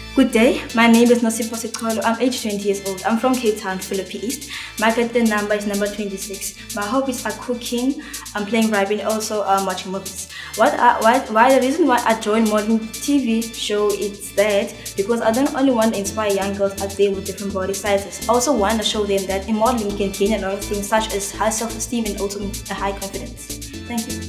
Good day, my name is Nosipho Sicolo. I'm age 20 years old. I'm from Cape Town, Philippi East. My content number is number 26. My hobbies are cooking, I'm playing rugby, and also watching movies. Why the reason why I joined modeling TV show is that because I don't only want to inspire young girls out there with different body sizes. I also want to show them that in modeling you can gain a lot of things such as high self-esteem and also a high confidence. Thank you.